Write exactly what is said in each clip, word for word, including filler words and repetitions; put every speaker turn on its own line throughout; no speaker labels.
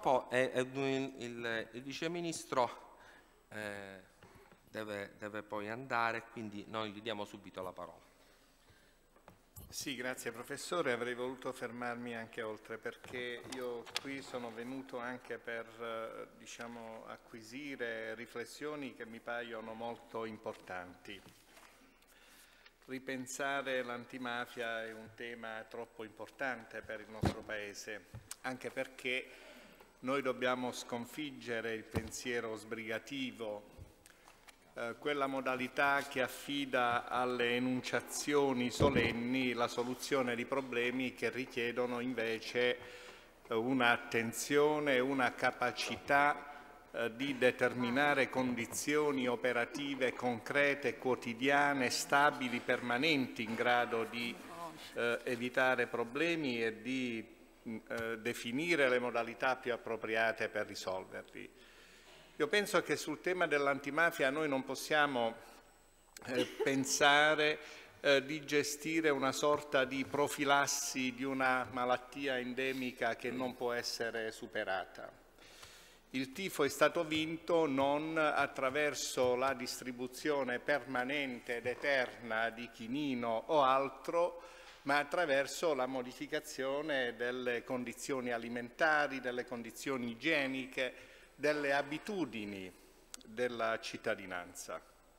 purtroppo è, è il, il, il Vice Ministro eh, deve, deve poi andare, quindi noi gli diamo subito la parola.
Sì, grazie Professore. Avrei voluto fermarmi anche oltre, perché io qui sono venuto anche per eh, diciamo, acquisire riflessioni che mi paiono molto importanti. Ripensare l'antimafia è un tema troppo importante per il nostro Paese, anche perché noi dobbiamo sconfiggere il pensiero sbrigativo, eh, quella modalità che affida alle enunciazioni solenni la soluzione di problemi che richiedono invece eh, un'attenzione, una capacità di determinare condizioni operative concrete, quotidiane, stabili, permanenti, in grado di eh, evitare problemi e di eh, definire le modalità più appropriate per risolverli. Io penso che sul tema dell'antimafia noi non possiamo eh, pensare eh, di gestire una sorta di profilassi di una malattia endemica che non può essere superata. Il tifo è stato vinto non attraverso la distribuzione permanente ed eterna di chinino o altro, ma attraverso la modificazione delle condizioni alimentari, delle condizioni igieniche, delle abitudini della cittadinanza.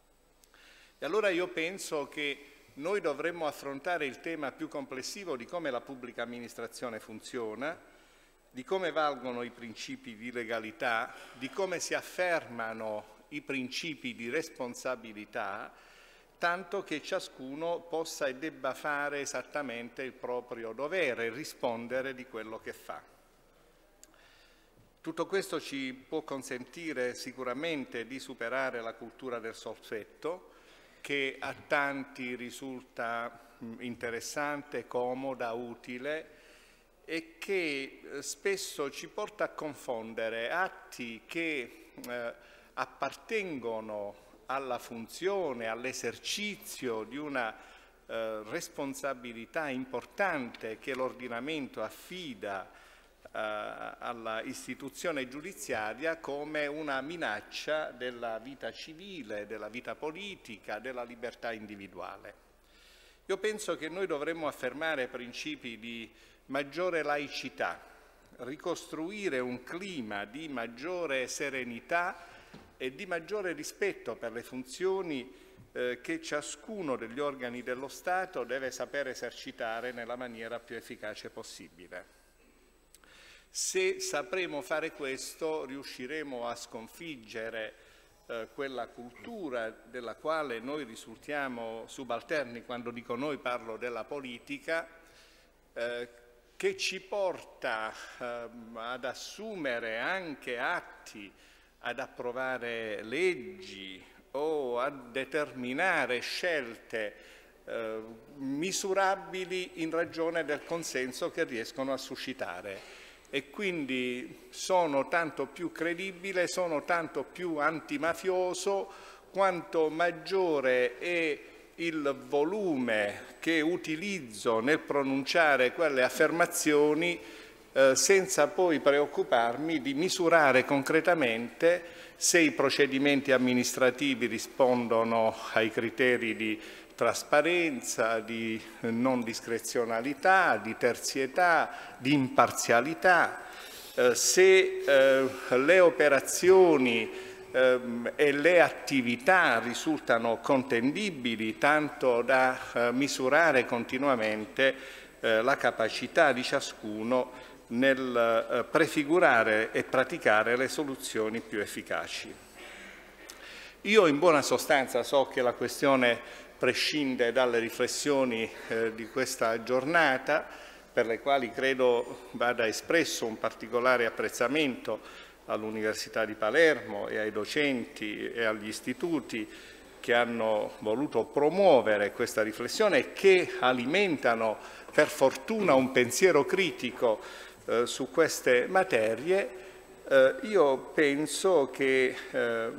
E allora io penso che noi dovremmo affrontare il tema più complessivo di come la pubblica amministrazione funziona, di come valgono i principi di legalità, di come si affermano i principi di responsabilità, tanto che ciascuno possa e debba fare esattamente il proprio dovere e rispondere di quello che fa. Tutto questo ci può consentire sicuramente di superare la cultura del sospetto, che a tanti risulta interessante, comoda, utile, e che spesso ci porta a confondere atti che eh, appartengono alla funzione, all'esercizio di una eh, responsabilità importante che l'ordinamento affida eh, alla istituzione giudiziaria, come una minaccia della vita civile, della vita politica, della libertà individuale. Io penso che noi dovremmo affermare principi di maggiore laicità, ricostruire un clima di maggiore serenità e di maggiore rispetto per le funzioni eh, che ciascuno degli organi dello Stato deve saper esercitare nella maniera più efficace possibile. Se sapremo fare questo, riusciremo a sconfiggere eh, quella cultura della quale noi risultiamo subalterni. Quando dico noi parlo della politica, eh, che ci porta eh, ad assumere anche atti, ad approvare leggi o a determinare scelte eh, misurabili in ragione del consenso che riescono a suscitare. E quindi sono tanto più credibile, sono tanto più antimafioso quanto maggiore è il volume che utilizzo nel pronunciare quelle affermazioni eh, senza poi preoccuparmi di misurare concretamente se i procedimenti amministrativi rispondono ai criteri di trasparenza, di non discrezionalità, di terzietà, di imparzialità, eh, se eh, le operazioni e le attività risultano contendibili, tanto da eh, misurare continuamente eh, la capacità di ciascuno nel eh, prefigurare e praticare le soluzioni più efficaci. Io in buona sostanza so che la questione prescinde dalle riflessioni eh, di questa giornata, per le quali credo vada espresso un particolare apprezzamento all'Università di Palermo e ai docenti e agli istituti che hanno voluto promuovere questa riflessione e che alimentano per fortuna un pensiero critico eh, su queste materie. Eh, io penso che eh,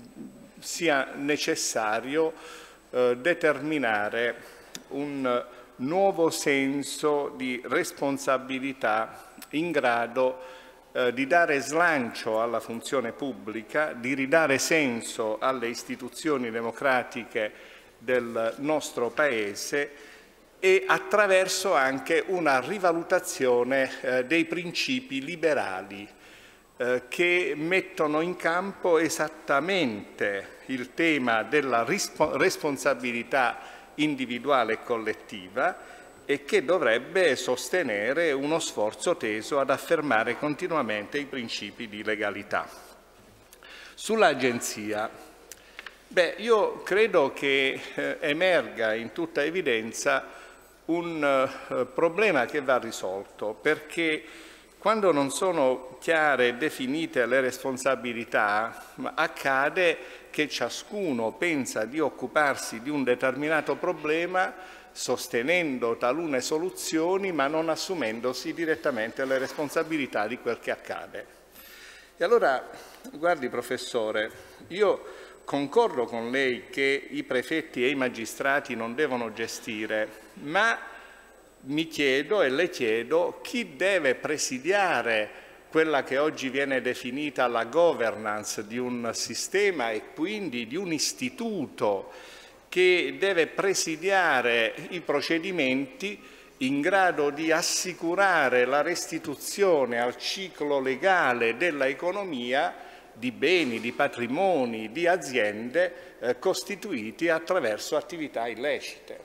sia necessario eh, determinare un nuovo senso di responsabilità in grado eh, di dare slancio alla funzione pubblica, di ridare senso alle istituzioni democratiche del nostro Paese e attraverso anche una rivalutazione eh, dei principi liberali eh, che mettono in campo esattamente il tema della responsabilità individuale e collettiva e che dovrebbe sostenere uno sforzo teso ad affermare continuamente i principi di legalità. Sull'Agenzia, beh, io credo che eh, emerga in tutta evidenza un eh, problema che va risolto, perché quando non sono chiare e definite le responsabilità, accade che ciascuno pensa di occuparsi di un determinato problema sostenendo talune soluzioni ma non assumendosi direttamente le responsabilità di quel che accade. E allora, guardi professore, io concordo con lei che i prefetti e i magistrati non devono gestire, ma mi chiedo e le chiedo chi deve presidiare quella che oggi viene definita la governance di un sistema e quindi di un istituto che deve presidiare i procedimenti in grado di assicurare la restituzione al ciclo legale dell'economia di beni, di patrimoni, di aziende eh, costituiti attraverso attività illecite.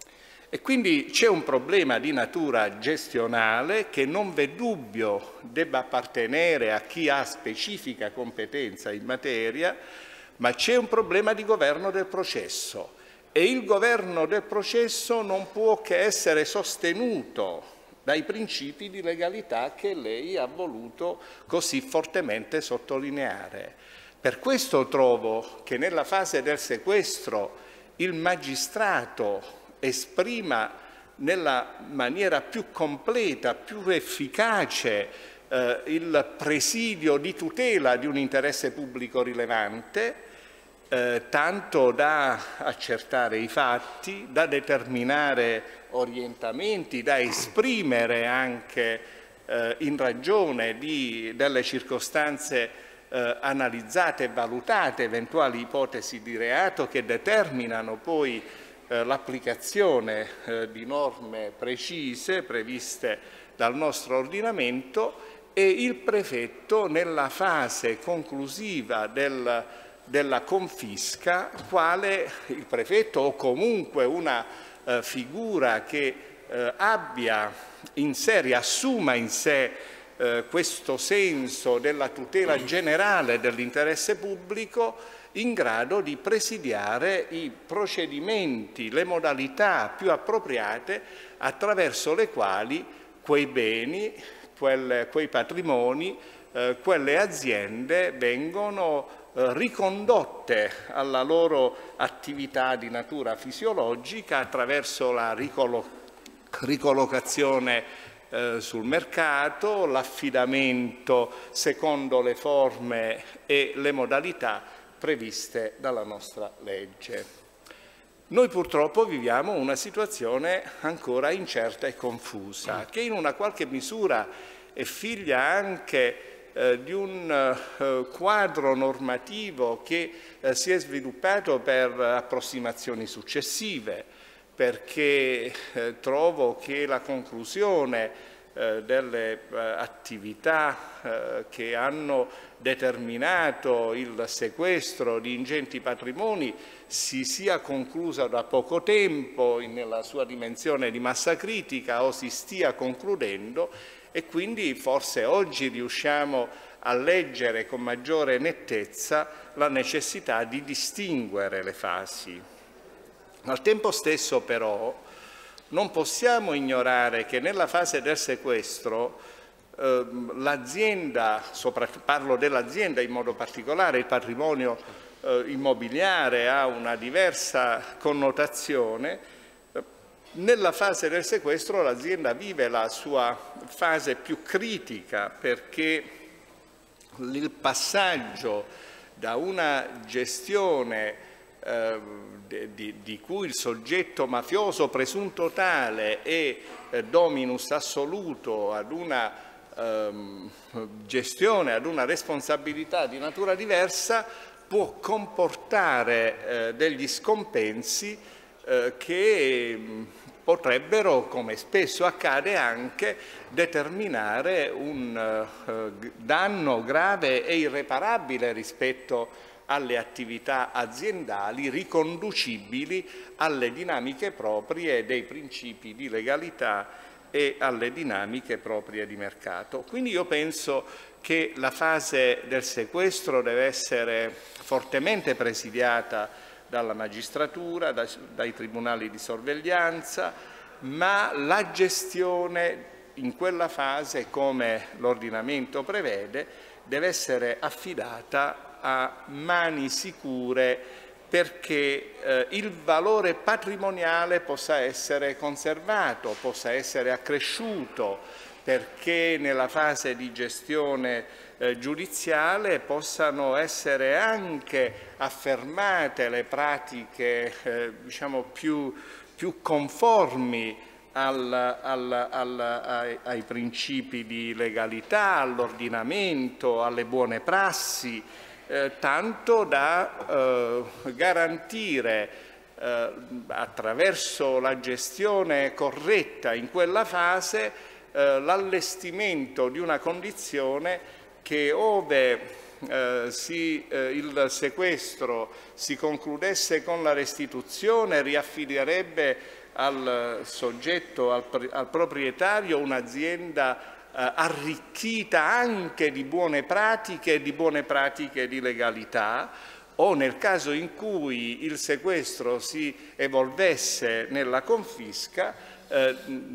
E quindi c'è un problema di natura gestionale che non v'è dubbio debba appartenere a chi ha specifica competenza in materia, ma c'è un problema di governo del processo e il governo del processo non può che essere sostenuto dai principi di legalità che lei ha voluto così fortemente sottolineare. Per questo trovo che nella fase del sequestro il magistrato esprima nella maniera più completa, più efficace eh, il presidio di tutela di un interesse pubblico rilevante, eh, tanto da accertare i fatti, da determinare orientamenti, da esprimere anche eh, in ragione di, delle circostanze eh, analizzate e valutate eventuali ipotesi di reato che determinano poi eh, l'applicazione eh, di norme precise previste dal nostro ordinamento, e il prefetto nella fase conclusiva del, della confisca, quale il prefetto o comunque una eh, figura che eh, abbia in sé, riassuma in sé eh, questo senso della tutela generale dell'interesse pubblico, in grado di presidiare i procedimenti, le modalità più appropriate attraverso le quali quei beni, quelle, quei patrimoni, eh, quelle aziende vengono eh, ricondotte alla loro attività di natura fisiologica attraverso la ricolo- ricollocazione eh, sul mercato, l'affidamento secondo le forme e le modalità previste dalla nostra legge. Noi purtroppo viviamo una situazione ancora incerta e confusa, che in una qualche misura è figlia anche eh, di un eh, quadro normativo che eh, si è sviluppato per approssimazioni successive, perché eh, trovo che la conclusione eh, delle eh, attività eh, che hanno determinato il sequestro di ingenti patrimoni si sia conclusa da poco tempo nella sua dimensione di massa critica o si stia concludendo, e quindi forse oggi riusciamo a leggere con maggiore nettezza la necessità di distinguere le fasi. Al tempo stesso però non possiamo ignorare che nella fase del sequestro eh, l'azienda, parlo dell'azienda in modo particolare, il patrimonio eh, immobiliare ha una diversa connotazione. Nella fase del sequestro l'azienda vive la sua fase più critica, perché il passaggio da una gestione eh, di, di cui il soggetto mafioso presunto tale è eh, dominus assoluto ad una ehm, gestione, ad una responsabilità di natura diversa, può comportare eh, degli scompensi eh, che mh, potrebbero, come spesso accade anche, determinare un eh, danno grave e irreparabile rispetto alle attività aziendali riconducibili alle dinamiche proprie dei principi di legalità e alle dinamiche proprie di mercato. Quindi io penso che la fase del sequestro deve essere fortemente presidiata dalla magistratura, da, dai tribunali di sorveglianza, ma la gestione in quella fase, come l'ordinamento prevede, deve essere affidata a mani sicure perché eh, il valore patrimoniale possa essere conservato, possa essere accresciuto, perché nella fase di gestione eh, giudiziale possano essere anche affermate le pratiche eh, diciamo più, più conformi al, al, al, ai, ai principi di legalità, all'ordinamento, alle buone prassi, Eh, tanto da eh, garantire eh, attraverso la gestione corretta in quella fase eh, l'allestimento di una condizione che, ove eh, si, eh, il sequestro si concludesse con la restituzione, riaffiderebbe al soggetto, al, al proprietario, un'azienda Eh, arricchita anche di buone pratiche e di buone pratiche di legalità, o nel caso in cui il sequestro si evolvesse nella confisca, eh,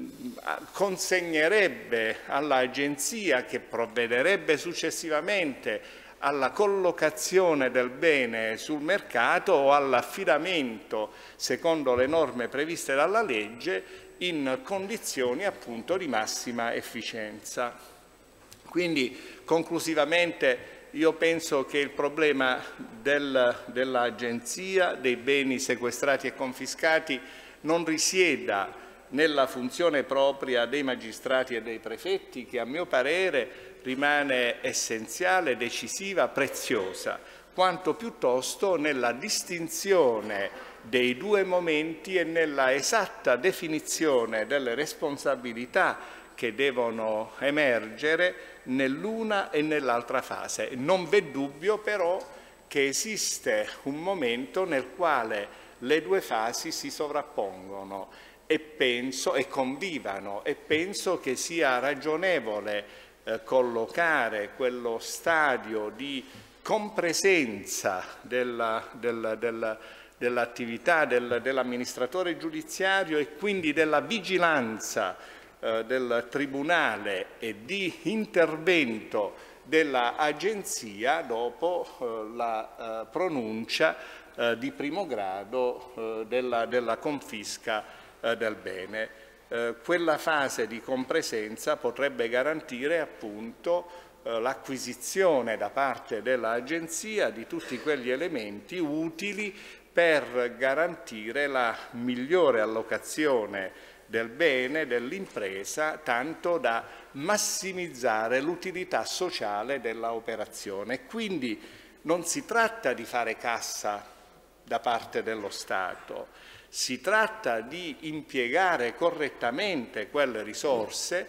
consegnerebbe all'agenzia, che provvederebbe successivamente alla collocazione del bene sul mercato o all'affidamento secondo le norme previste dalla legge, in condizioni appunto di massima efficienza. Quindi conclusivamente io penso che il problema del, dell'agenzia, dei beni sequestrati e confiscati, non risieda nella funzione propria dei magistrati e dei prefetti, che a mio parere rimane essenziale, decisiva, preziosa, quanto piuttosto nella distinzione dei due momenti e nella esatta definizione delle responsabilità che devono emergere nell'una e nell'altra fase. Non v'è dubbio però che esiste un momento nel quale le due fasi si sovrappongono e penso e convivano e penso che sia ragionevole eh, collocare quello stadio di compresenza della, della, della dell'attività del, dell'amministratore giudiziario e quindi della vigilanza eh, del Tribunale e di intervento dell'Agenzia dopo eh, la eh, pronuncia eh, di primo grado eh, della, della confisca eh, del bene. Eh, quella fase di compresenza potrebbe garantire appunto eh, l'acquisizione da parte dell'Agenzia di tutti quegli elementi utili per garantire la migliore allocazione del bene, dell'impresa, tanto da massimizzare l'utilità sociale della operazione. Quindi non si tratta di fare cassa da parte dello Stato, si tratta di impiegare correttamente quelle risorse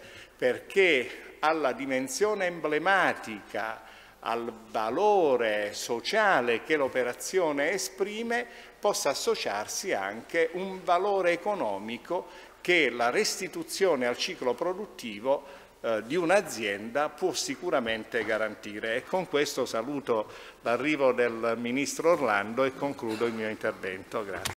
perché alla dimensione emblematica, al valore sociale che l'operazione esprime, possa associarsi anche un valore economico che la restituzione al ciclo produttivo eh, di un'azienda può sicuramente garantire. E con questo saluto l'arrivo del Ministro Orlando e concludo il mio intervento. Grazie.